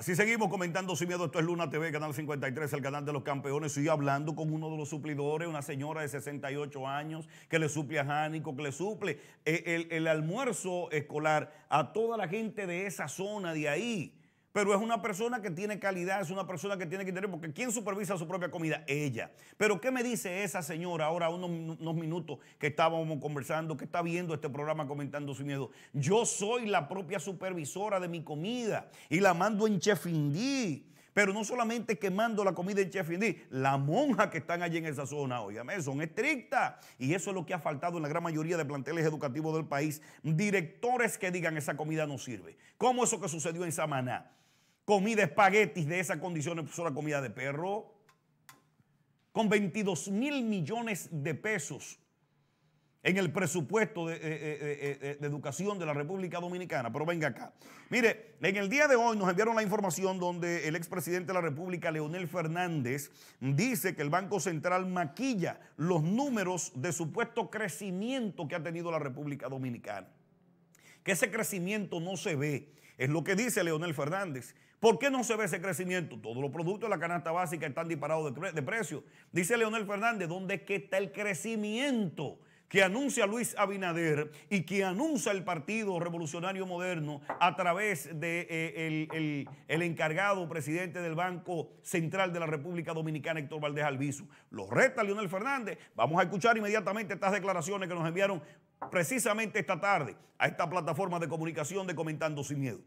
Así seguimos comentando Sin Miedo. Esto es Luna TV, Canal 53, el canal de los campeones. Estoy hablando con uno de los suplidores, una señora de 68 años que le suple a Jánico, que le suple el almuerzo escolar a toda la gente de esa zona de ahí. Pero es una persona que tiene calidad, es una persona que tiene que tener, porque ¿quién supervisa su propia comida? Ella. Pero ¿qué me dice esa señora ahora, unos minutos que estábamos conversando, que está viendo este programa Comentando Sin Miedo? Yo soy la propia supervisora de mi comida y la mando en Chef Indi. Pero no solamente que mando la comida en Chef Indi, las monjas que están allí en esa zona, óigame, son estrictas. Y eso es lo que ha faltado en la gran mayoría de planteles educativos del país. Directores que digan esa comida no sirve. ¿Cómo eso que sucedió en Samaná? Comida espaguetis de esas condiciones, pues la comida de perro, con 22.000 millones de pesos en el presupuesto de educación de la República Dominicana. Pero venga acá. Mire, en el día de hoy nos enviaron la información donde el expresidente de la República, Leonel Fernández, dice que el Banco Central maquilla los números de supuesto crecimiento que ha tenido la República Dominicana. Que ese crecimiento no se ve, es lo que dice Leonel Fernández. ¿Por qué no se ve ese crecimiento? Todos los productos de la canasta básica están disparados de precio. Dice Leonel Fernández, ¿dónde es que está el crecimiento que anuncia Luis Abinader y que anuncia el Partido Revolucionario Moderno a través de el encargado presidente del Banco Central de la República Dominicana, Héctor Valdés Albizu? Lo reta Leonel Fernández. Vamos a escuchar inmediatamente estas declaraciones que nos enviaron precisamente esta tarde a esta plataforma de comunicación de Comentando Sin Miedo.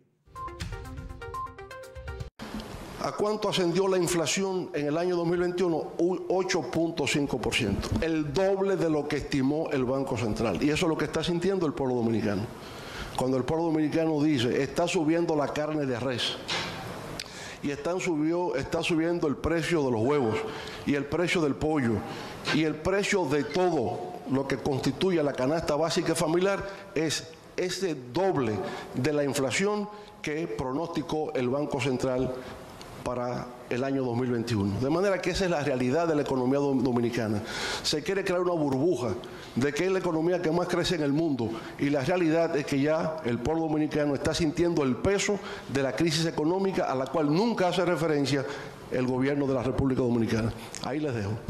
¿A cuánto ascendió la inflación en el año 2021? 8.5%, el doble de lo que estimó el Banco Central. Y eso es lo que está sintiendo el pueblo dominicano. Cuando el pueblo dominicano dice, está subiendo la carne de res, y está subiendo el precio de los huevos, y el precio del pollo, y el precio de todo lo que constituye la canasta básica familiar, es ese doble de la inflación que pronosticó el Banco Central para el año 2021. De manera que esa es la realidad de la economía dominicana. Se quiere crear una burbuja de que es la economía que más crece en el mundo, y la realidad es que ya el pueblo dominicano está sintiendo el peso de la crisis económica a la cual nunca hace referencia el gobierno de la República Dominicana. Ahí les dejo.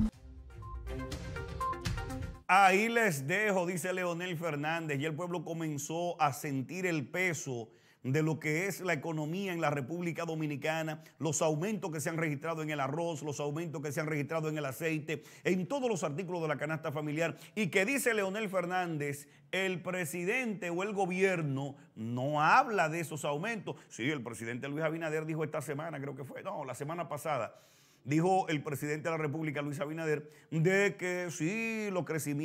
Ahí les dejo, dice Leonel Fernández, y el pueblo comenzó a sentir el peso de lo que es la economía en la República Dominicana, los aumentos que se han registrado en el arroz, los aumentos que se han registrado en el aceite, en todos los artículos de la canasta familiar, y que dice Leonel Fernández, el presidente o el gobierno no habla de esos aumentos. Sí, el presidente Luis Abinader dijo esta semana, creo que fue, no, la semana pasada, dijo el presidente de la República, Luis Abinader, de que sí, el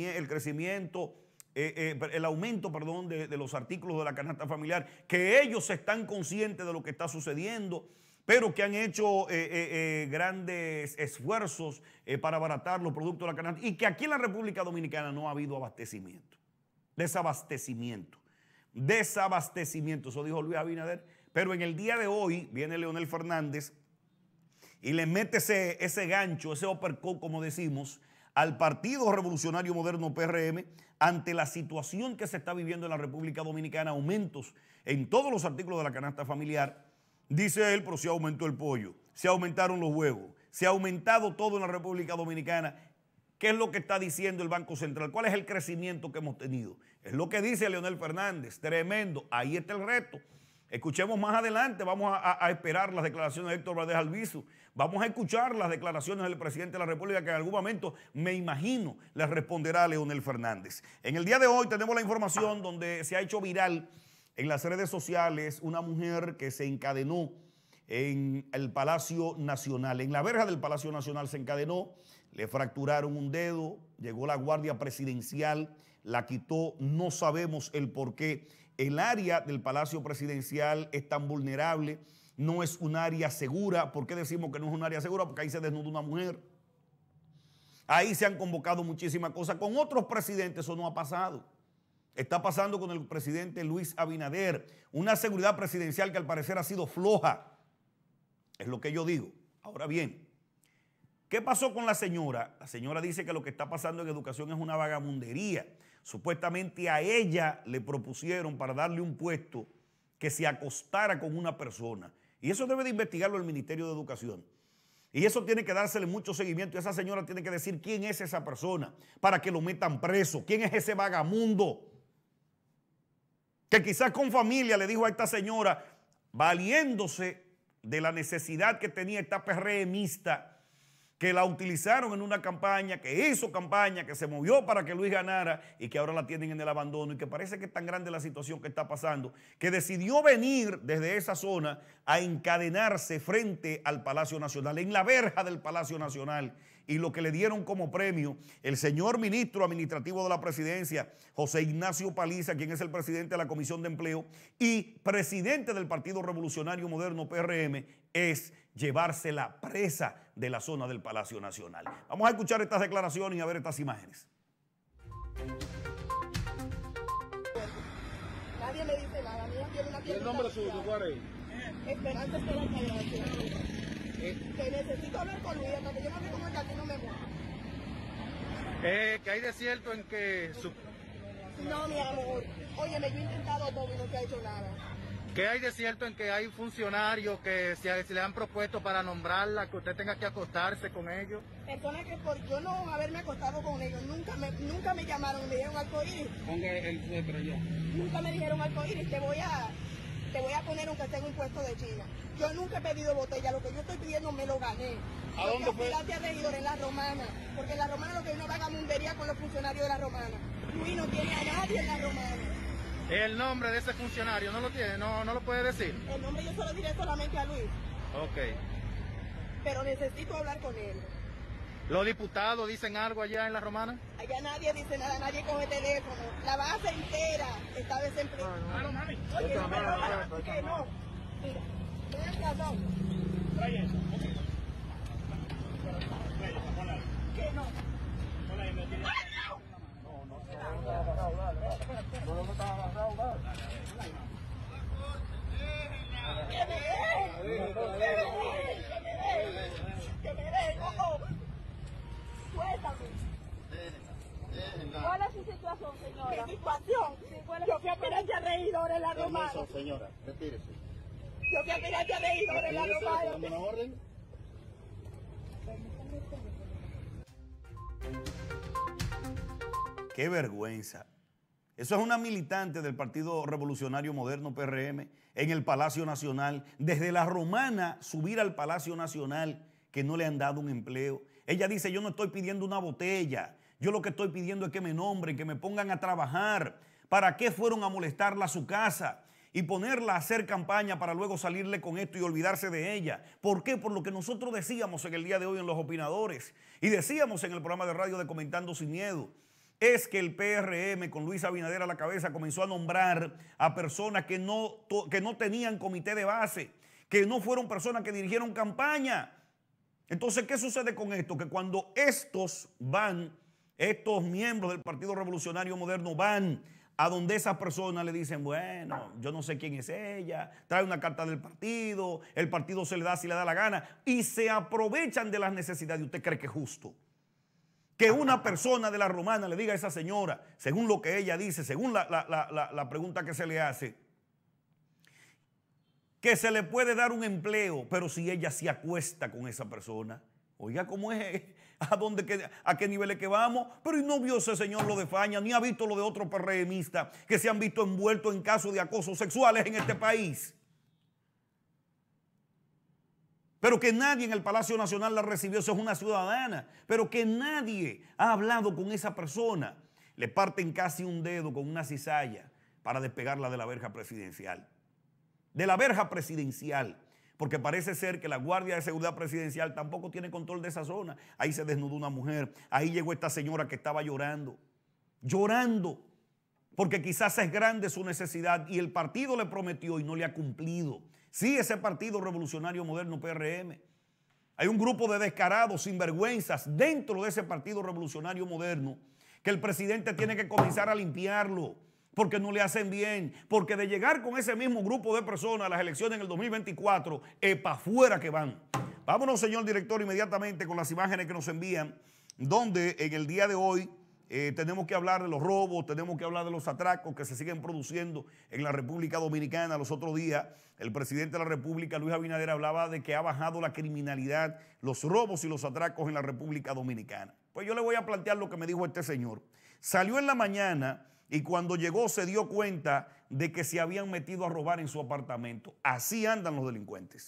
aumento, de los artículos de la canasta familiar, que ellos están conscientes de lo que está sucediendo, pero que han hecho grandes esfuerzos para abaratar los productos de la canasta, y que aquí en la República Dominicana no ha habido abastecimiento, desabastecimiento, eso dijo Luis Abinader. Pero en el día de hoy viene Leonel Fernández y le mete ese gancho, ese uppercut, como decimos, al Partido Revolucionario Moderno PRM ante la situación que se está viviendo en la República Dominicana, aumentos en todos los artículos de la canasta familiar. Dice él, pero se aumentó el pollo, se aumentaron los huevos, se ha aumentado todo en la República Dominicana. ¿Qué es lo que está diciendo el Banco Central? ¿Cuál es el crecimiento que hemos tenido? Es lo que dice Leonel Fernández, tremendo. Ahí está el reto. Escuchemos más adelante, vamos a esperar las declaraciones de Héctor Valdés Albizu, vamos a escuchar las declaraciones del presidente de la República, que en algún momento, me imagino, le responderá a Leonel Fernández. En el día de hoy tenemos la información donde se ha hecho viral en las redes sociales una mujer que se encadenó en el Palacio Nacional, en la verja del Palacio Nacional se encadenó, le fracturaron un dedo, llegó la Guardia Presidencial, la quitó, no sabemos el por qué. El área del Palacio Presidencial es tan vulnerable, no es un área segura. ¿Por qué decimos que no es un área segura? Porque ahí se desnuda una mujer. Ahí se han convocado muchísimas cosas. Con otros presidentes eso no ha pasado. Está pasando con el presidente Luis Abinader. Una seguridad presidencial que al parecer ha sido floja. Es lo que yo digo. Ahora bien, ¿qué pasó con la señora? La señora dice que lo que está pasando en educación es una vagabundería. Supuestamente a ella le propusieron para darle un puesto que se acostara con una persona. Y eso debe de investigarlo el Ministerio de Educación. Y eso tiene que dársele mucho seguimiento. Y esa señora tiene que decir quién es esa persona para que lo metan preso. ¿Quién es ese vagamundo? Que quizás con familia le dijo a esta señora, valiéndose de la necesidad que tenía esta PRMista, que la utilizaron en una campaña, que hizo campaña, que se movió para que Luis ganara y que ahora la tienen en el abandono y que parece que es tan grande la situación que está pasando, que decidió venir desde esa zona a encadenarse frente al Palacio Nacional, en la verja del Palacio Nacional. Y lo que le dieron como premio el señor ministro administrativo de la presidencia, José Ignacio Paliza, quien es el presidente de la Comisión de Empleo y presidente del Partido Revolucionario Moderno PRM, es llevársela presa de la zona del Palacio Nacional. Vamos a escuchar estas declaraciones y a ver estas imágenes. Nadie me dice nada, mía tiene una piel. ¿El nombre suyo cuál es? Esperanza Gracia. Que necesito hablar con Luis, hasta que yo no me como el aquí no me muero. ¿Qué hay de cierto en que No, mi amor. Óyeme, yo he intentado todo y no se ha hecho nada. ¿Qué hay de cierto en que hay funcionarios que se le han propuesto para nombrarla, que usted tenga que acostarse con ellos? Personas que por yo no haberme acostado con ellos, nunca me llamaron, me dijeron arcoíris. Ponga el suéter allá. Nunca me dijeron arcoíris, te voy a poner aunque esté en un puesto de China. Yo nunca he pedido botella, lo que yo estoy pidiendo me lo gané. ¿A dónde fue? Gracias a regidor en La Romana, porque en La Romana lo que vino a vagabundería con los funcionarios de La Romana. Luis no tiene a nadie en La Romana. ¿El nombre de ese funcionario no lo tiene? ¿No lo puede decir? El nombre yo se lo diré solamente a Luis, Ok. pero necesito hablar con él. ¿Los diputados dicen algo allá en La Romana? Allá nadie dice nada, nadie coge teléfono. La base entera está desempleada. Oye, no me lo hagas, que no. Mira, ven acá, no. Que no. Que me dejen, ojo. Suéltame. ¿Cuál es su situación, señora? ¿Qué situación? Yo fui aspirante a regidor en La Romana. Señora, retírese. Yo fui aspirante a regidor en La Romana. ¿Dame una orden? ¡Qué vergüenza! Eso es una militante del Partido Revolucionario Moderno PRM en el Palacio Nacional. Desde La Romana subir al Palacio Nacional que no le han dado un empleo. Ella dice, yo no estoy pidiendo una botella. Yo lo que estoy pidiendo es que me nombren, que me pongan a trabajar. ¿Para qué fueron a molestarla a su casa y ponerla a hacer campaña para luego salirle con esto y olvidarse de ella? ¿Por qué? Por lo que nosotros decíamos en el día de hoy en Los Opinadores y decíamos en el programa de radio de Comentando Sin Miedo. Es que el PRM con Luis Abinader a la cabeza comenzó a nombrar a personas que no tenían comité de base, que no fueron personas que dirigieron campaña. Entonces, ¿qué sucede con esto? Que cuando estos miembros del Partido Revolucionario Moderno van a donde esas personas le dicen, bueno, yo no sé quién es ella, trae una carta del partido, el partido se le da si le da la gana, y se aprovechan de las necesidades. ¿Usted cree que es justo que una persona de La Romana le diga a esa señora, según lo que ella dice, según la pregunta que se le hace, que se le puede dar un empleo, pero si ella se acuesta con esa persona? Oiga, ¿cómo es? ¿A qué niveles que vamos? Pero y no vio ese señor lo de Faña, ni ha visto lo de otros PRMistas que se han visto envueltos en casos de acosos sexuales en este país. Pero que nadie en el Palacio Nacional la recibió, eso es una ciudadana, pero que nadie ha hablado con esa persona. Le parten casi un dedo con una cizalla para despegarla de la verja presidencial. De la verja presidencial, porque parece ser que la Guardia de Seguridad Presidencial tampoco tiene control de esa zona. Ahí se desnudó una mujer, ahí llegó esta señora que estaba llorando, porque quizás es grande su necesidad y el partido le prometió y no le ha cumplido. Sí, ese Partido Revolucionario Moderno PRM. Hay un grupo de descarados, sinvergüenzas dentro de ese Partido Revolucionario Moderno que el presidente tiene que comenzar a limpiarlo porque no le hacen bien, porque de llegar con ese mismo grupo de personas a las elecciones en el 2024, es para afuera que van. Vámonos, señor director, inmediatamente con las imágenes que nos envían, donde en el día de hoy tenemos que hablar de los robos, tenemos que hablar de los atracos que se siguen produciendo en la República Dominicana. Los otros días, el presidente de la República, Luis Abinader, hablaba de que ha bajado la criminalidad, los robos y los atracos en la República Dominicana. Pues yo le voy a plantear lo que me dijo este señor. Salió en la mañana y cuando llegó se dio cuenta de que se habían metido a robar en su apartamento. Así andan los delincuentes.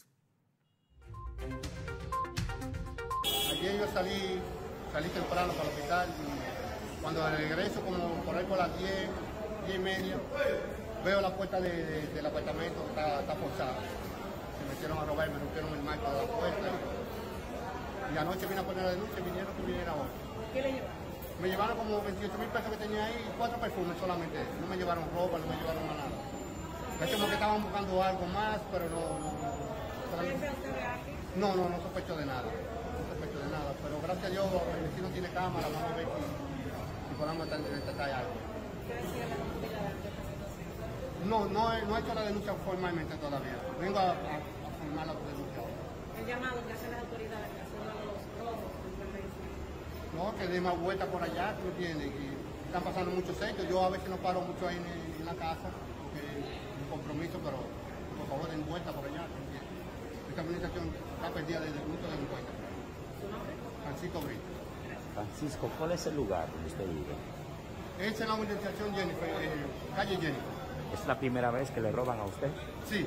Ayer yo salí temprano para el hospital y cuando regreso como por ahí por las 10 y media, veo la puerta del apartamento que está forzada. Se metieron a robar, me rompieron el marco de la puerta y anoche vine a poner la denuncia y vinieron que viniera hoy. ¿Qué le llevaron? Me llevaron como 28.000 pesos que tenía ahí y 4 perfumes solamente. No me llevaron ropa, no me llevaron más nada. Es como que estaban buscando algo más, pero no sospecho de nada. No sospecho de nada. Pero gracias a Dios, el vecino tiene cámara, vamos a ver si podemos detectar algo. ¿Qué decía la autoridad de esta situación? No he hecho la denuncia formalmente todavía. Vengo a formar la denuncia ahora. El llamado que hacen las autoridades que hacen los robos, No, que dé más vuelta por allá, ¿tú entiendes? Que están pasando muchos hechos. Yo a veces no paro mucho ahí en la casa, porque es un compromiso, pero por favor den vuelta por allá, ¿tú entiendes? Esta administración está perdida desde muchos delincuentes. ¿Su nombre? Francisco Brito. Francisco, ¿cuál es el lugar donde usted vive? Es en la urbanización Jennifer, calle Jennifer. ¿Es la primera vez que le roban a usted? Sí.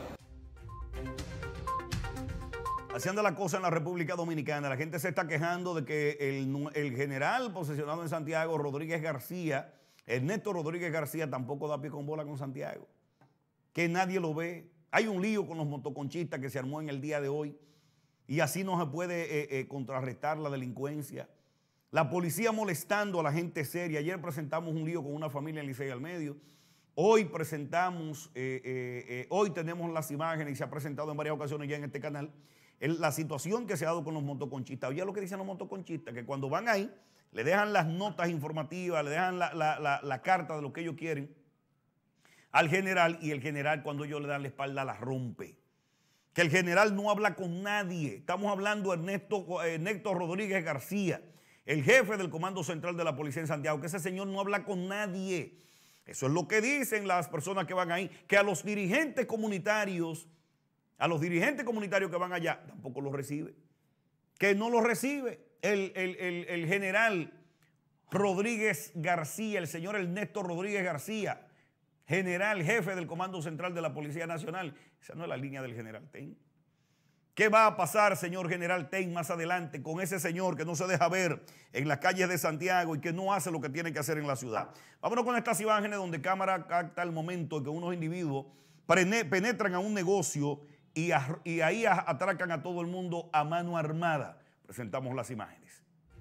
Haciendo la cosa en la República Dominicana, la gente se está quejando de que el general posesionado en Santiago, Rodríguez García, Ernesto Rodríguez García, tampoco da pie con bola con Santiago. Que nadie lo ve. Hay un lío con los motoconchistas que se armó en el día de hoy y así no se puede contrarrestar la delincuencia. La policía molestando a la gente seria. Ayer presentamos un lío con una familia en Licey al Medio. Hoy presentamos, hoy tenemos las imágenes y se ha presentado en varias ocasiones ya en este canal la situación que se ha dado con los motoconchistas. Oye, lo que dicen los motoconchistas, que cuando van ahí, le dejan las notas informativas, le dejan la carta de lo que ellos quieren al general y el general cuando ellos le dan la espalda la rompe. Que el general no habla con nadie. Estamos hablando de Ernesto Rodríguez García, el jefe del Comando Central de la Policía en Santiago, que ese señor no habla con nadie. Eso es lo que dicen las personas que van ahí, que a los dirigentes comunitarios que van allá, tampoco los recibe. Que no los recibe el general Rodríguez García, el señor Ernesto Rodríguez García, general, jefe del Comando Central de la Policía Nacional. Esa no es la línea del general Ten. ¿Qué va a pasar, señor general Ten, más adelante con ese señor que no se deja ver en las calles de Santiago y que no hace lo que tiene que hacer en la ciudad? Vámonos con estas imágenes donde cámara capta el momento en que unos individuos penetran a un negocio y ahí atracan a todo el mundo a mano armada. Presentamos las imágenes.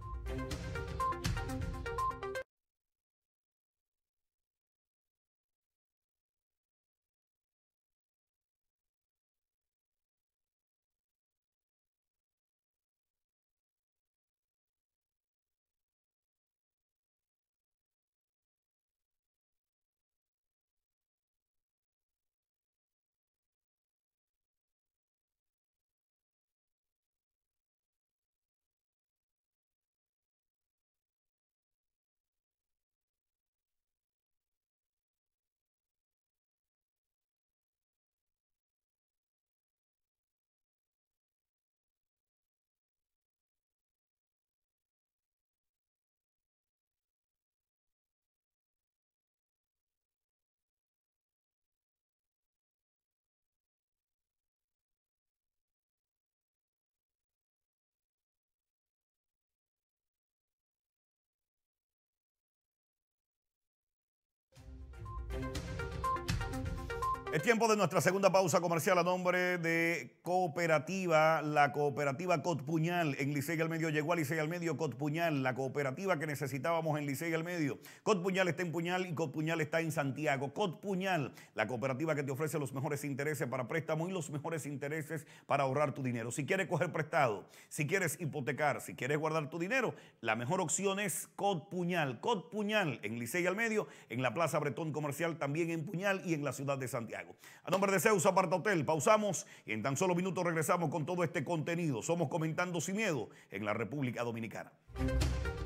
Es tiempo de nuestra segunda pausa comercial a nombre de Cooperativa, la Cooperativa Cotpuñal. En Licey al Medio llegó a Licey al Medio Cotpuñal, la cooperativa que necesitábamos en Licey al Medio. Cotpuñal está en Puñal y Cotpuñal está en Santiago. Cotpuñal, la cooperativa que te ofrece los mejores intereses para préstamo y los mejores intereses para ahorrar tu dinero. Si quieres coger prestado, si quieres hipotecar, si quieres guardar tu dinero, la mejor opción es Cotpuñal. Cotpuñal en Licey al Medio, en la Plaza Bretón Comercial, también en Puñal y en la ciudad de Santiago. A nombre de Zeus Aparta Hotel, pausamos y en tan solo minutos regresamos con todo este contenido. Somos Comentando Sin Miedo en la República Dominicana.